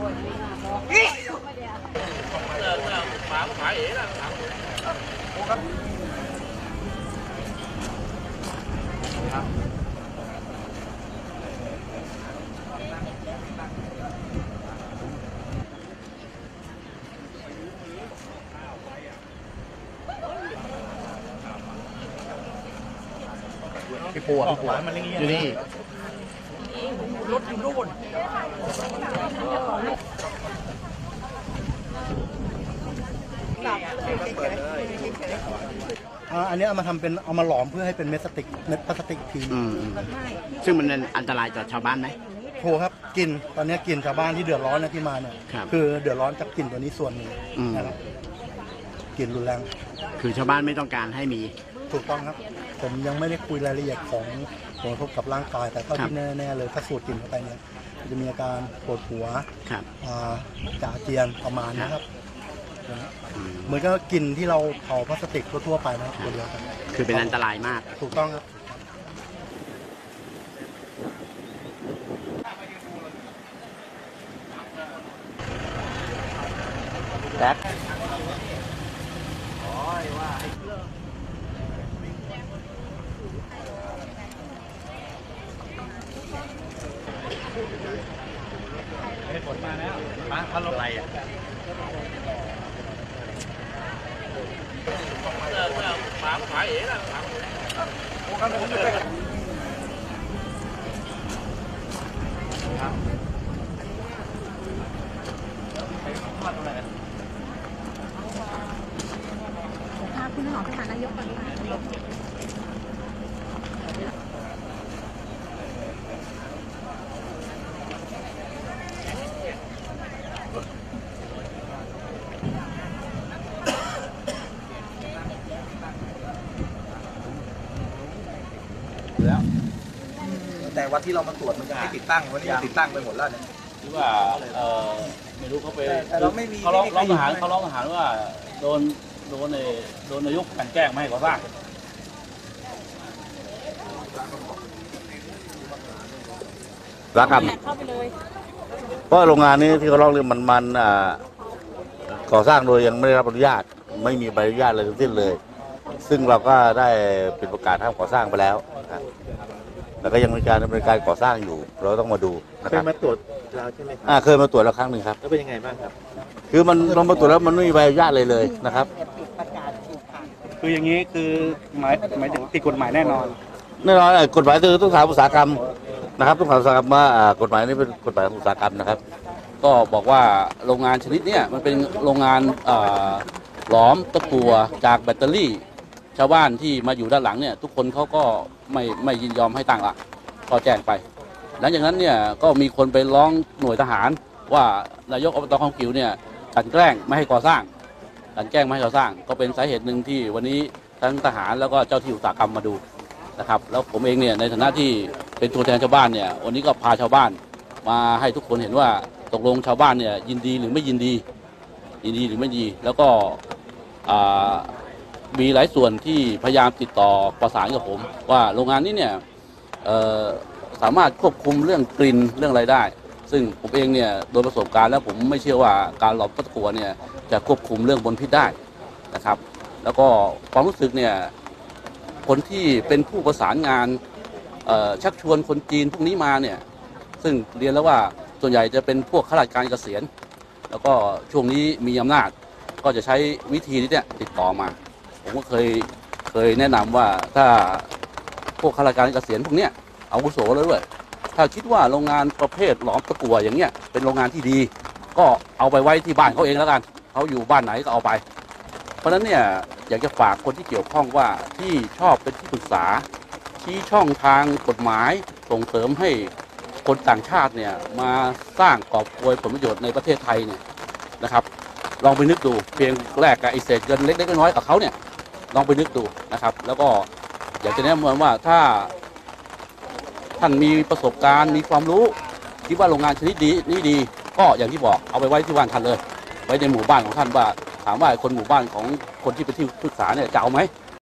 พี่ปูอยู่นี่รถอยู่นู่นอันนี้เอามาทำเป็นเอามาหลอมเพื่อให้เป็นเม็ดพลาสติกทีซึ่งมันอันตรายต่อชาวบ้านไหมโหครับกลิ่นตอนนี้กลิ่นชาวบ้านที่เดือดร้อนนะที่มาเนี่ยคือเดือดร้อนจากกลิ่นตัวนี้ส่วนหนึ่งนะครับกลิ่นรุนแรงคือชาวบ้านไม่ต้องการให้มีถูกต้องครับผมยังไม่ได้คุยรายละเอียดของผลกระทบกับร่างกายแต่เท่าที่แน่ๆเลยถ้าสูดกลิ่นเข้าไปเนี่ยจะมีอาการปวดหัวจะอาเจียนประมาณนะครับเหมือนกับกลิ่นที่เราเผาพลาสติกทั่วไปนะครับตัวเดียวกันคือเป็นอันตรายมากถูกต้องครับแบ็คผลมาแล้วมาพัดลมอะไรอ่ะหมาขายเอ๋นะโอ้ครับผมจะไปคุณหมอไปหานายกก่อนแล้วแต่วันที่เรามาตรวจมันจะให้ติดตั้งวันนี้ติดตั้งไปหมดแล้วเนี่ยที่ว่าไม่รู้เขาไปเราไม่มีเขาร้องทหารว่าโดนนายกกันแกล้งไม่ให้ก่อสร้างรักกันเพราะโรงงานนี้ที่เขาร้องเรียนมันก่อสร้างโดยยังไม่ได้รับอนุญาตไม่มีใบอนุญาตอะไรทั้งสิ้นเลยซึ่งเราก็ได้ปิดประกาศห้ามก่อสร้างไปแล้วแล้วก็ยังมีการดำเนินการก่อสร้างอยู่เราต้องมาดูนะครับเคยมาตรวจแล้วใช่ไหมครับเคยมาตรวจแล้วครั้งหนึ่งครับแล้วเป็นยังไงบ้างครับคือมันเรามาตรวจแล้วมันไม่มีใบอนุญาตเลยนะครับคืออย่างนี้คือหมายถึงผิดกฎหมายแน่นอนกฎหมายคือต้องถามอุตสาหกรรมนะครับต้องถามอุตสาหกรรมว่ากฎหมายนี้เป็นกฎหมายของอุตสาหกรรมนะครับก็บอกว่าโรงงานชนิดนี้มันเป็นโรงงานหลอมตะกั่วจากแบตเตอรี่ชาวบ้านที่มาอยู่ด้านหลังเนี่ยทุกคนเขาก็ไม่ยินยอมให้ตั้งละก็แจ้งไปหลังจากนั้นเนี่ยก็มีคนไปร้องหน่วยทหารว่านายกอบต.คลองกิ๋วเนี่ยกลั่นแกล้งไม่ให้ก่อสร้างกลั่นแกล้งไม่ให้ก่อสร้างก็เป็นสาเหตุหนึ่งที่วันนี้ทั้งทหารแล้วก็เจ้าที่อุตสาหกรรมมาดูนะครับแล้วผมเองเนี่ยในฐานะที่เป็นตัวแทนชาวบ้านเนี่ยวันนี้ก็พาชาวบ้านมาให้ทุกคนเห็นว่าตกลงชาวบ้านเนี่ยยินดีหรือไม่ยินดีหรือไม่ดีแล้วก็มีหลายส่วนที่พยายามติดต่อประสานกับผมว่าโรงงานนี้เนี่ยสามารถควบคุมเรื่องกลิ่นเรื่องอะไรได้ซึ่งผมเองเนี่ยโดยประสบการณ์แล้วผมไม่เชื่อว่าการหลอมตะกั่วเนี่ยจะควบคุมเรื่องมลพิษได้นะครับแล้วก็ความรู้สึกเนี่ยคนที่เป็นผู้ประสานงานชักชวนคนจีนพวกนี้มาเนี่ยซึ่งเรียนแล้วว่าส่วนใหญ่จะเป็นพวกข้าราชการเกษียณแล้วก็ช่วงนี้มีอำนาจก็จะใช้วิธีนี้เนี่ยติดต่อมาผมก็เคยแนะนำว่าถ้าพวกข้าราชการเกษียณพวกเนี้ยอาวุโสแล้วด้วยถ้าคิดว่าโรงงานประเภทหลอมตะกั่วอย่างเงี้ยเป็นโรงงานที่ดีก็เอาไปไว้ที่บ้านเขาเองแล้วกันเขาอยู่บ้านไหนก็เอาไปเพราะฉะนั้นเนี่ยอยากจะฝากคนที่เกี่ยวข้องว่าที่ชอบเป็นที่ปรึกษาชี้ช่องทางกฎหมายส่งเสริมให้คนต่างชาติเนี่ยมาสร้างกอบโกยผลประโยชน์ในประเทศไทยเนี่ยนะครับลองไปนึกดูเพียงแลกกับไอเศษเงินเล็กๆน้อยๆกับเขาเนี่ยลองไปนึกดูนะครับแล้วก็อยากจะแนะนำว่าถ้าท่านมีประสบการณ์มีความรู้คิดว่าโรงงานชนิดนี้ดีก็อย่างที่บอกเอาไปไว้ที่บ้านท่านเลยไว้ในหมู่บ้านของท่านว่าถามว่าคนหมู่บ้านของคนที่เป็นที่ปรึกษาเนี่ยจะเอาไหม